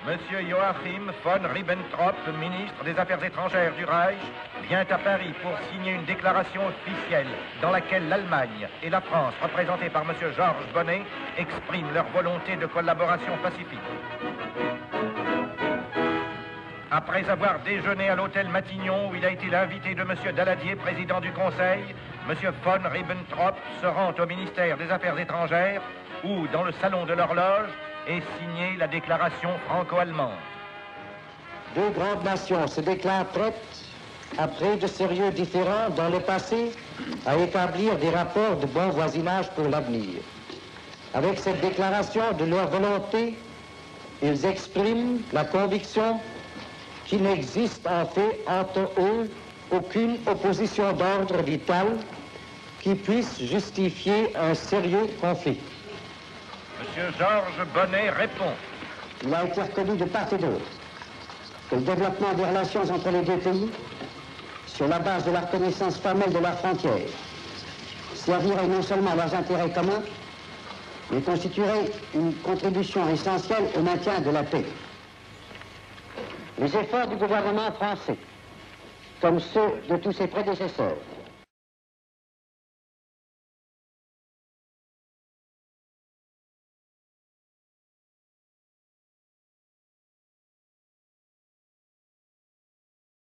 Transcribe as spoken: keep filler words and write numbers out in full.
Monsieur Joachim von Ribbentrop, ministre des Affaires étrangères du Reich, vient à Paris pour signer une déclaration officielle dans laquelle l'Allemagne et la France, représentées par Monsieur Georges Bonnet, expriment leur volonté de collaboration pacifique. Après avoir déjeuné à l'hôtel Matignon, où il a été l'invité de Monsieur Daladier, président du Conseil, Monsieur von Ribbentrop se rend au ministère des Affaires étrangères, où, dans le salon de l'horloge, est signée la déclaration franco-allemande. Deux grandes nations se déclarent prêtes, après de sérieux différends dans le passé, à établir des rapports de bon voisinage pour l'avenir. Avec cette déclaration de leur volonté, ils expriment la conviction qu'il n'existe en fait entre eux aucune opposition d'ordre vital qui puisse justifier un sérieux conflit. Monsieur Georges Bonnet répond. Il a été reconnu de part et d'autre que le développement des relations entre les deux pays, sur la base de la reconnaissance formelle de leurs frontières, servirait non seulement à leurs intérêts communs, mais constituerait une contribution essentielle au maintien de la paix. Les efforts du gouvernement français, comme ceux de tous ses prédécesseurs,